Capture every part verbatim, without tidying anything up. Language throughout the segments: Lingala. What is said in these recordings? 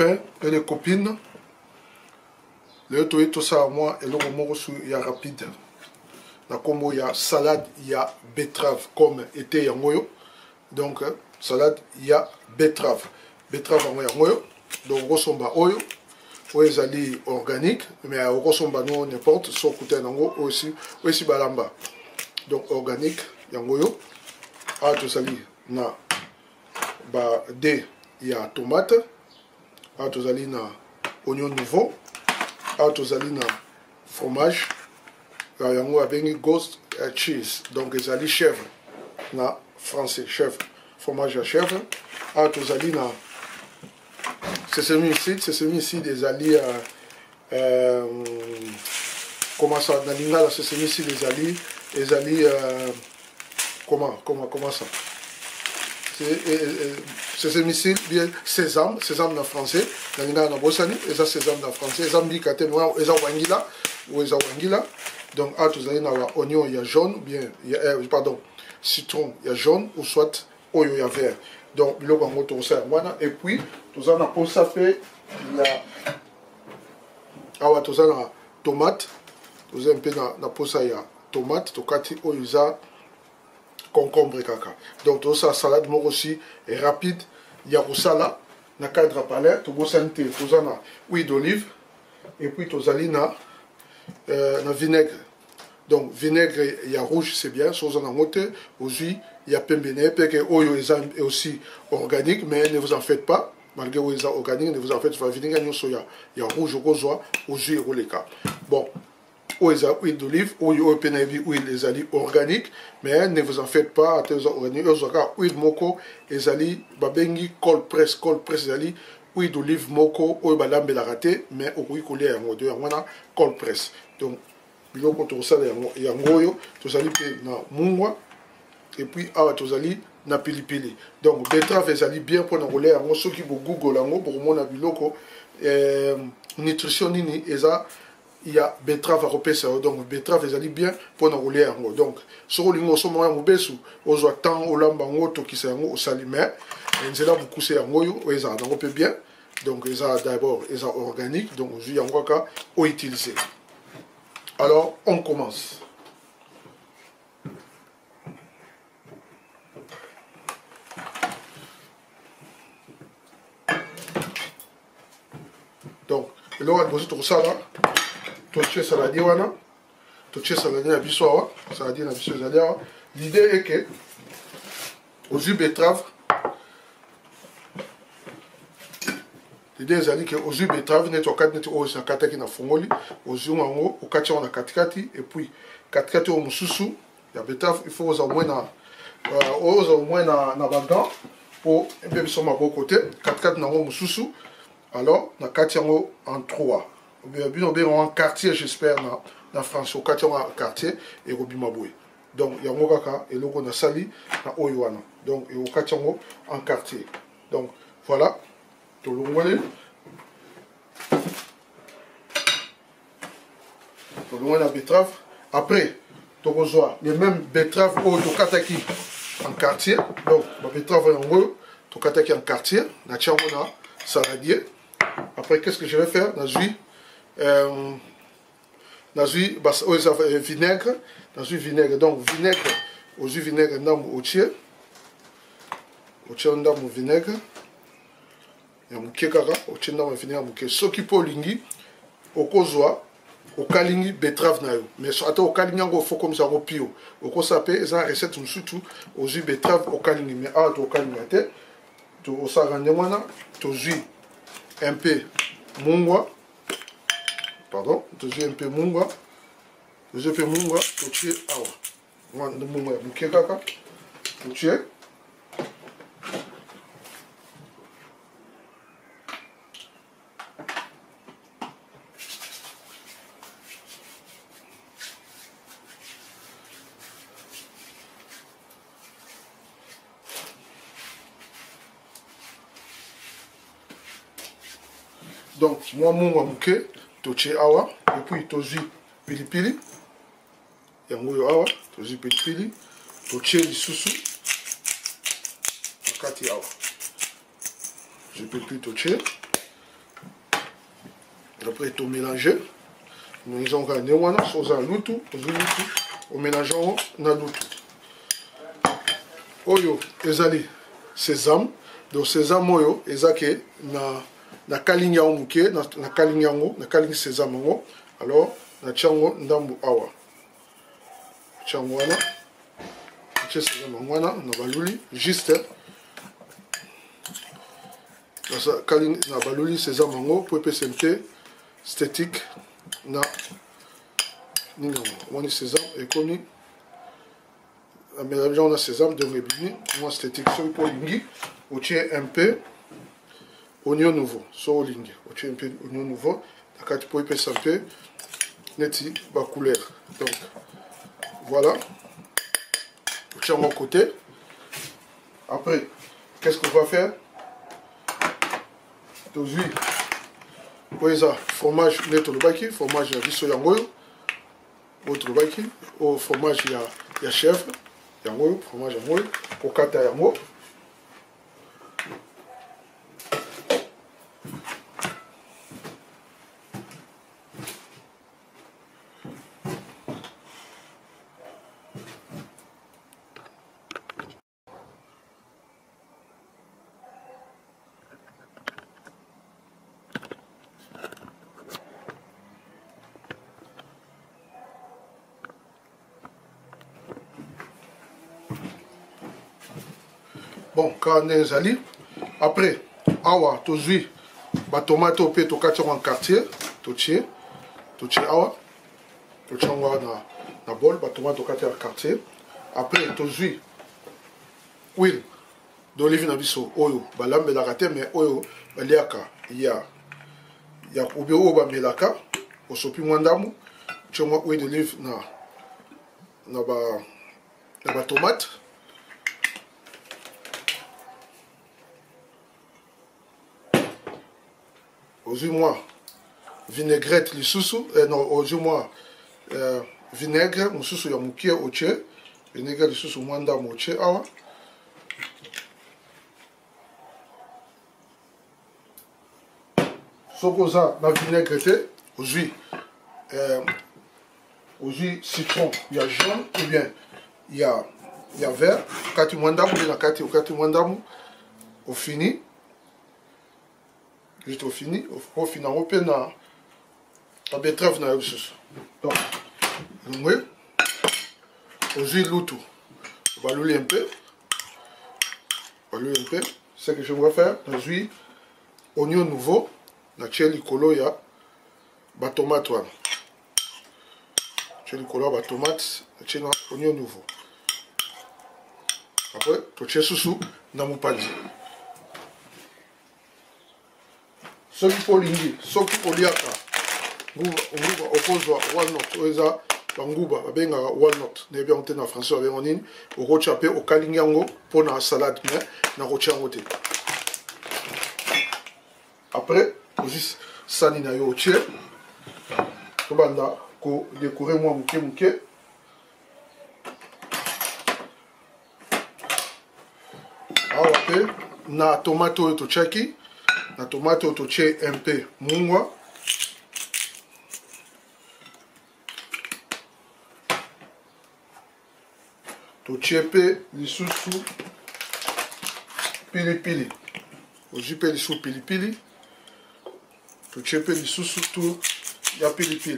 copains et les copines, le tout est tout ça à moi et le moment il y a rapide. Comme il y a salade, il y a betterave comme était yangoyo. Donc salade, il y a betterave. Betterave en yangoyo. Donc ressemba oyo. Ou les alliés organiques, mais ressemba non n'importe. Sauf que yango aussi aussi balamba. Donc organique yangoyo. Ah tout ça na ba D il y a tomate. Ah tout ça na oignon nouveau. Ah tout ça na fromage. Yango avec ghost cheese. Donc les alliés chèvre. Na français chèvre. Fromage à chèvre. Ah tout ça na c'est celui ici, c'est celui ici des alliés. Euh, euh, comment ça, dans l'ingala, c'est celui ici des alliés. Les alliés. Euh, comment, comment, comment ça? C'est celui ici, bien sésame, sésame en français. Dans l'ingala, dans Bossani, et ça sésame en français. Les amis qui ont et ça wangila, ou les wangila. Donc, ah, tout ça, il y a oignon, il y a jaune, bien, il y a, euh, pardon, citron, il y a jaune, ou soit oignon, il y a vert. Donc, il y a tout ça, et puis, tout ça, pour ça fait, il y a, ah ouais, tout ça, la tomate, tout ça, un peu, pour ça, il y a tomate, tout ça, il y a concombre et caca. Donc, tout ça, salade, moi aussi, est rapide, il y a ça là, dans le cadre palais, tout ça, tout ça, huile d'olive, et puis, tout ça, il y a le vinaigre. Donc, vinaigre, il y a rouge, c'est bien, chose en moté, aussi, il y a pembene, parce que oyo est aussi organique, mais ne vous en faites pas, malgré que c'est organique, ne vous en faites pas, vinaigre, il y a rouge, rosoir, aussi, et cas. Bon, oyo est huile d'olive, oyo est huile les alliés organiques, mais ne vous en faites pas, à tes organiques, huile moko, les alliés, babengi, cold press, cold press, les alliés, huile d'olive moko, oyo balambe la raté, mais au huile collé à un modèle, on a cold press. Donc, biloko tosala yango oyo tozali pe na mungwa et puis awa tozali na pilipili. Donc betterave ezali bien pour na kolia yango soki bo google yango pour mona biloko euh, nutrition nini eza il y a betterave à repérer. Donc betterave ezali bien pour na kolia yango. Donc soko lingo so mo yango besu ozwa temps olamba yango tokisa yango osali mais nzela beaucoup c'est yango yo eza donc peu bien. Donc eza d'abord eza organique donc ozwi yango ka o utiliser. Alors, on commence. Donc, là, on va poser tout ça là. Tout ce salade, wana. Tout ce salade, na biso awa. Salade, na biso salade awa. L'idée est que, aux yeux betterave, l'idée est que aux yeux betterave, net au quatre net au sakata qui na fongoli, aux yeux mango, au katia on a katikati et puis katikati au mususu, il y a betterave, il faut aux au moins na, aux au moins na na bagan pour un peu sur ma beau côté, katikati na au mususu, alors na katia en trois, bien bien bien en quartier j'espère na na France au katia en quartier et au bimaboué. Donc il y a mon kaka et l'eau na sali na oyoana. Donc et au katia en quartier. Donc voilà. Tout le monde tout le monde la betterave. Après, tu reçois les mêmes betteraves au kataki en quartier. Donc, la betterave en haut, tu kataki en quartier. Na tiamona saladier. Après, qu'est-ce que je vais faire? Na jus, euh, na jus, bah, vinaigre, na jus vinaigre. Donc, vinaigre, au jus vinaigre, ndam au tiers, au tiers ndam au vinaigre. Ya muke kaka ochenda mafini ya muke soki po lingi okozwa okalingi betterave na yo mais so ata okalingi yango fo comme ça opio okosape eza recette musutu ozwi betterave okalingi mais awa to okalinga te to osaka nde wana tozwi un peu mungwa pardon tozwi un peu mungwa tozwi un peu mungwa totie awa wana mungwa ya muke kaka totie. Donc, moi, mon mouké, toché awa, et puis tozi pilipili, yango yo awa, tozi pilipili, toché lisusu, akati awa. Je pilipili toché, Après, tu mélanges. Nous avons gagné wana, soza lutu, lutu, au mélange na lutu. Oyo, ezali sésame. Donc sésame oyo, ezake na na kalingi yango muke, na na kalingi yango, na kalingi sésame yango. Alors, na chango ndambu awa. Chango wana. Che sésame wana na baluli juste. Na kalingi na baluli sésame yango pour pe sente esthétique na ningo. On dit sésame et comme la mélange on a sésame de rebini, moi esthétique sur pour lingi, on tient un peu oignon nouveau, sur lingi, on tient un peu oignon nouveau, la carte pour épaisser un peu, neti ba couleur. Donc voilà, on tient mon côté. Après, qu'est-ce qu'on va faire? Deux huiles. Oui, ça, fromage neto le baki, fromage biso yangoyo, autre le baki, au fromage il y a, il y a chèvre, yangoyo, fromage yangoyo, kokata yango. Bon, quand on est allé, après, awa, tu jouis, bah tomate au pé, tu kati en quartier, tu tiens, tu tiens awa, tu tiens awa na na bol, bah tomate au kati en quartier. Après, tu jouis, huile d'olive na biso, oyo, bah là mais la raté, mais oyo, bah liaka, il y a, il y a ou bien ou bah melaka, au sopi mwandamu, tu vois huile d'olive na na ba na ba tomate. Aujourd'hui, moi, vinaigrette, les sous-sous, euh, non, aujourd'hui, moi, euh, vinaigre, mon sous-sous, il y a mon pied au tché, vinaigre, les sous-sous, moi, dans mon tché, ah, sauf que ça, la vinaigrette, aujourd'hui, euh, aujourd'hui, citron, il y a jaune, ou bien, il y a, il y a vert, quand tu m'en dames, ou bien, quand tu m'en dames, au fini, juste au fini, au fini, on peut na la betterave na yusus. Donc, oui, aujourd'hui l'outou, on va l'ouler un peu, on va l'ouler un peu. Ce que je vais faire, aujourd'hui, oignon nouveau, na chili kolo ya ba tomate wana. Chili kolo ba tomate, na chili oignon nouveau. Après, to che susu na mupandi. Soki polingi, soki poliaka, nguba, nguba, opozwa walnut, oeza, banguba, babenga walnut, nebia onte na français, babenga nini, okocha pe okalingi yango, po na salade, mais na kocha yango te. Après, ozi sani na yo otie, tobanda, ko décorer moi muke muke. Awa pe, na tomato oyo tochaki, la tomate au touché un peu mungwa. Touché peu les sous-sous pili pili. Aujourd'hui peu les sous pili pili. Touché peu les sous-sous tout ya pili pili.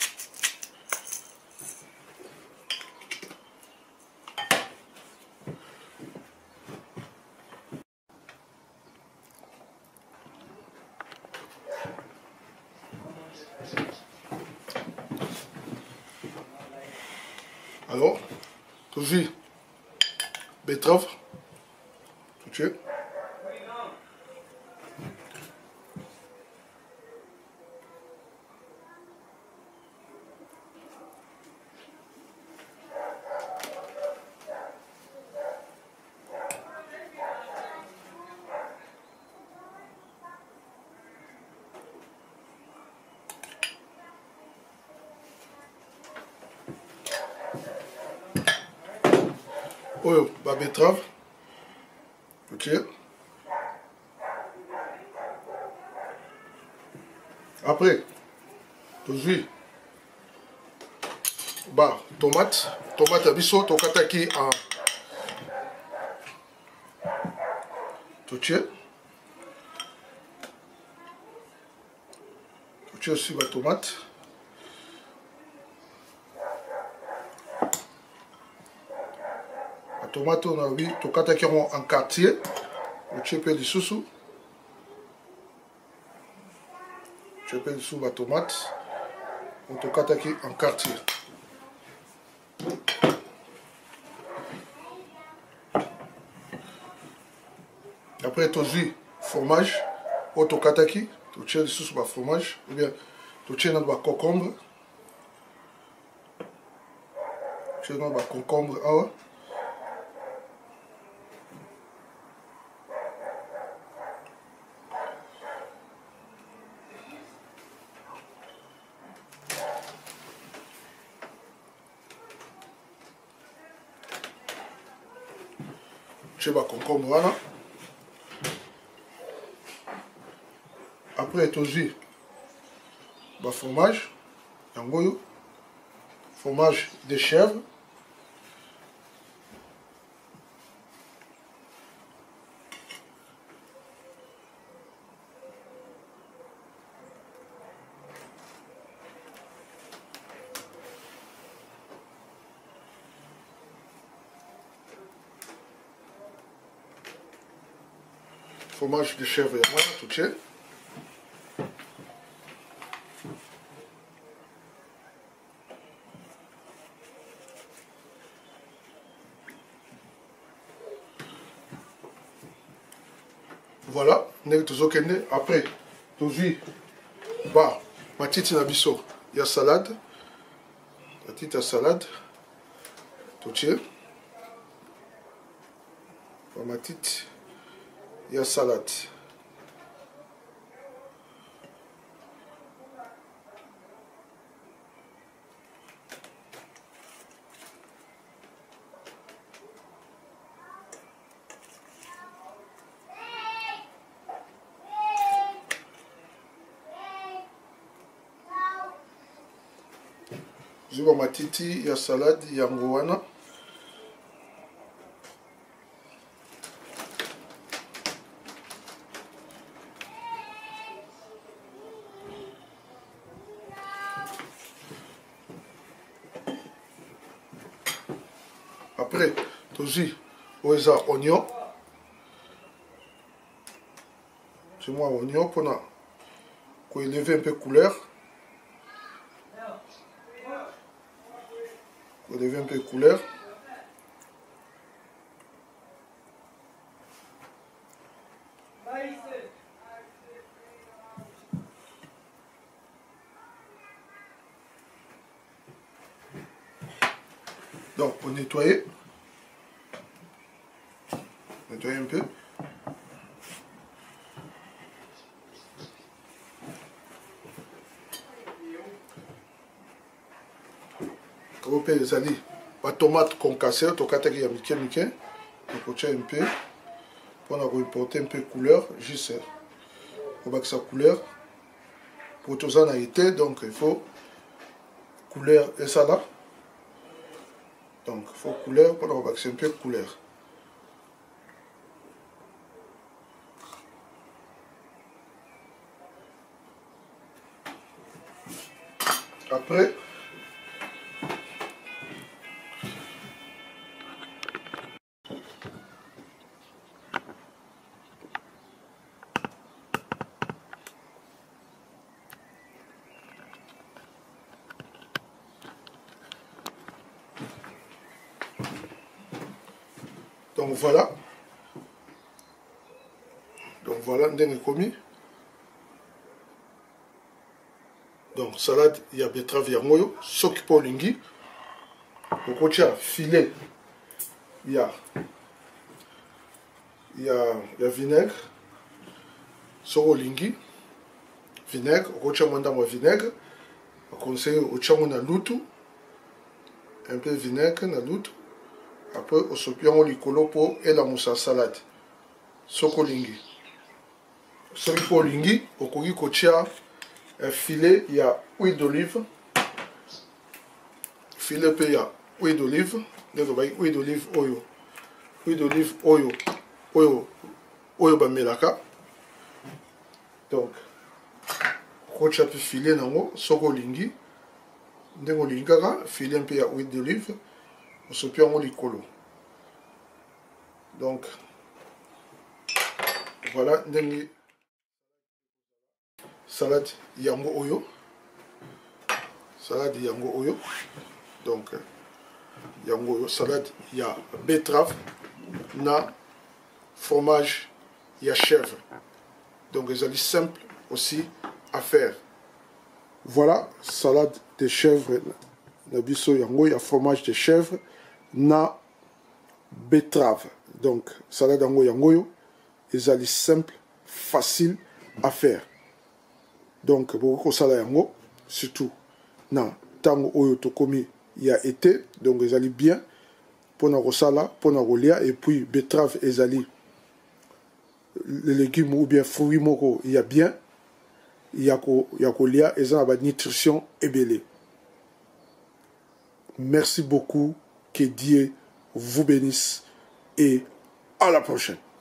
Alors, toujours betterave, tout de suite. Oyo, ba betterave. Ok. Après, tozwi ba tomate tomate ya biso tokataki en totie totie aussi ba tomate ba tomate on a oui tokataki en quartier totie pe lisusu totie pe lisusu ba tomate on tokataki en quartier. Après, tu as fromage, ou tu kataki, tu as sous le fromage, ou bien tu as un concombre, tu as un concombre, ah tu as un concombre, voilà. Après, tu as le fromage, fromage de chèvre. Fromage de chèvre, voilà, tout est. Voilà, après, tu as bah, ma petite nabiso, il y a salade, la petite salade, tu as ma petite, il y a salade. Zuba matiti ya salade ya ngowana. Après, tozi oza oignon. C'est moi oignon pour élever un peu couleur. Pour élever un peu couleur. Donc, pour nettoyer. Nettoyer un peu. Quand vous les alliés, la tomate concassée, tu as mis un peu, un peu, pour apporter un peu de couleur, juste pour que sa couleur, pour tout ça, été, donc il faut couleur et ça là. Donc il faut couleur pour avoir un peu de couleur. Après, donc voilà. Donc voilà, on a commis. Donc salade, il y a betterave, il y a moyo, soki pour lingi. Au côté filet, il y a, il y a, il y a vinaigre, soro lingi, vinaigre, au côté de vinaigre, on conseille au côté de loutou, un peu de vinaigre na loutou. Après, on se plie en licolo pour et la moussa salade. Soko lingi. Soki pour lingi, au côté côté filet, il y a huile d'olive. Filet, il y a huile d'olive. Huile d'olive, oyo. Huile d'olive, oyo. Oyo. Oyo, ba melaka. Donc, rocha pe filet nango, soko lingi. Ndengo lingi kaka, filet un peu ya huile d'olive. Osopi yango likolo. Donc, voilà, ndengi salade yango oyo. Salade yango oyo. Donc, yango oyo, salade ya betterave na fromage ya chèvre. Donc, ils sont simple aussi à faire. Voilà, salade de chèvre, nabiso yango ya fromage de chèvre na betterave. Donc, salade yango yango yo, ils sont simple, facile à faire. Donc, beaucoup de salade yango, surtout na tango oyo tokomi ya été, donc ils sont bien pour na rosala, pour na rolia et puis betterave ils sont les légumes ou bien fruits moko il y a bien il y a ko il y a ko lia et ça va nutrition ébélée. Merci beaucoup, que Dieu vous bénisse et à la prochaine.